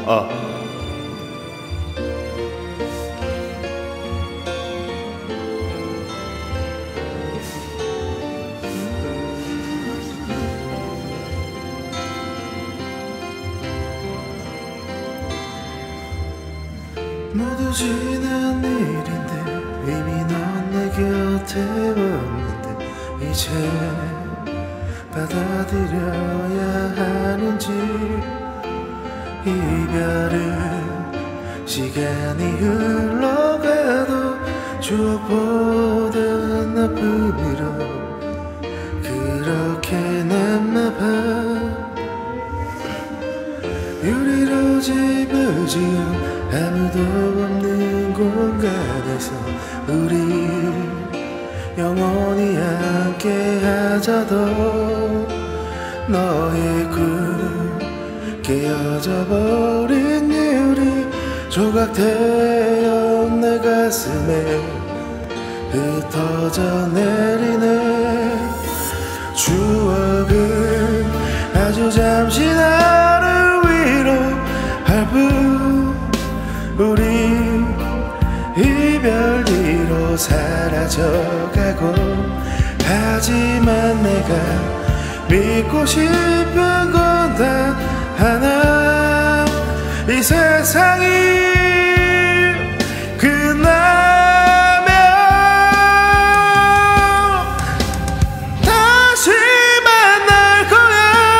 모두 지난 일인데 이미 넌 내 곁에 왔는데 이제 받아들여야 하는지 이별은 시간이 흘러가도 추억보다 나쁨이라 그렇게 남나봐 유리로 집을 지은 아무도 없는 공간에서 우리 영원히 함께 하자도 너의 꿈 깨어져 버린 유리 조각되어 내 가슴에 흩어져 내리네 추억은 아주 잠시 나를 위로할 뿐 우리 이별 뒤로 사라져가고 하지만 내가 믿고 싶은 건 단 하나 이 세상이 끝나면 다시 만날 거야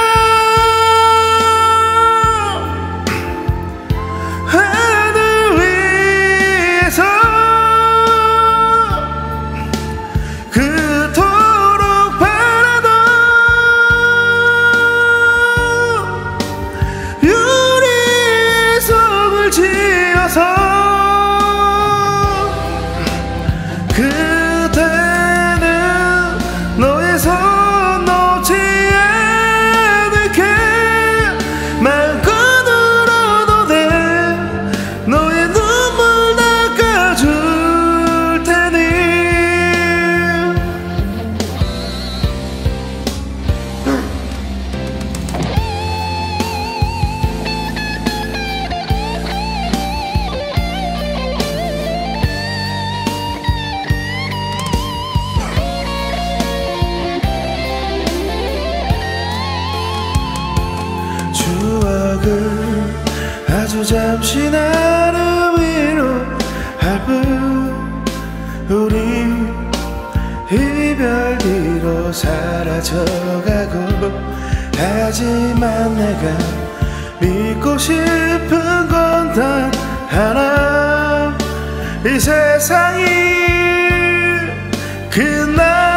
하늘 위에서 그토록 바라던 유리의 속을 지어서 그대는 너의 손 놓지 않을게 마음껏 울어도 돼 너의 눈물 닦아줄 테니 추억은 아주 잠시 나를 위로할 뿐 우리 이별 뒤로 사라져가고 하지만 내가 믿고 싶은 건 단 하나 이 세상이 끝나